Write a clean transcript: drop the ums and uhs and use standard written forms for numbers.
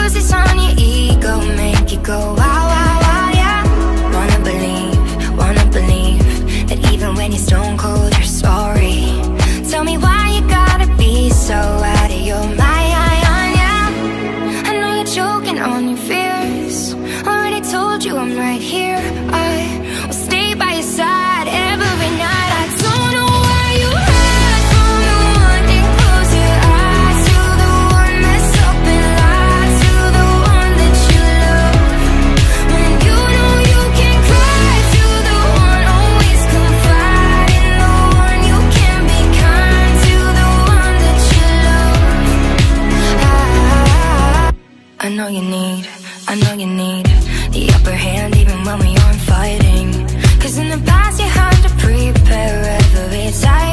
bruises on your ego make you go wow, wow, wow, yeah. Wanna believe that even when you're stone cold, you're sorry. Tell me why you gotta be so out of your mind, yeah. I know you're choking on your fears. Already told you I'm right here. I will stay by your side every night. I don't know why you hide from the one and close your eyes to the one that's up and lies to the one that you love. When you know you can cry to the one, always confide in the one. You can be kind to the one that you love. I know you need the upper hand even when we aren't fighting. 'Cause in the past you had to prepare every time.